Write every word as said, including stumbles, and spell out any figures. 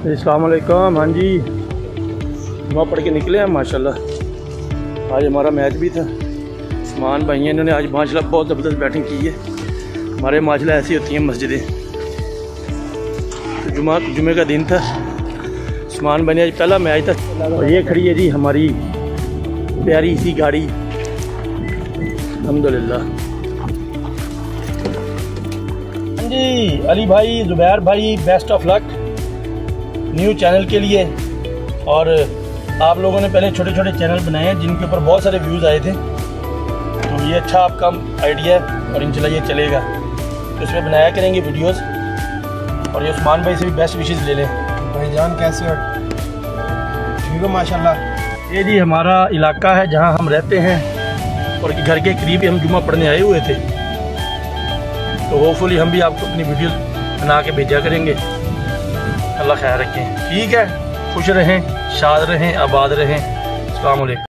अस्सलाम वालेकुम। हाँ जी, जुमा पढ़ के निकले हैं माशाल्लाह। आज हमारा मैच भी था। उस्मान भाई इन्होंने आज माशाल्लाह बहुत ज़बरदस्त बैटिंग की है। हमारे माशाल्लाह ऐसी होती हैं मस्जिदें। तो जुमा जुमे का दिन था। उस्मान भाई ने आज पहला मैच था। और ये खड़ी है जी हमारी प्यारी सी गाड़ी, अल्हम्दुलिल्लाह। हाँ जी, अली भाई, ज़ुबैर भाई, best of luck new channel के लिए। और आप लोगों ने पहले छोटे छोटे चैनल बनाए हैं जिनके ऊपर बहुत सारे व्यूज़ आए थे, तो ये अच्छा आपका आइडिया है और इंशाल्लाह ये चलेगा। तो इसमें बनाया करेंगे वीडियोस। और ये उस्मान भाई से भी बेस्ट विशेस ले लें। भाईजान कैसे हो? ठीक हो माशाल्लाह। ये जी हमारा इलाका है जहाँ हम रहते हैं और घर के करीब ही हम जुमा पढ़ने आए हुए थे। तो होपफुली हम भी आपको अपनी वीडियो बना के भेजा करेंगे। अल्लाह ख्याल रखें। ठीक है, खुश रहें, शाद रहें, आबाद रहें। अस्सलाम वालेकुम।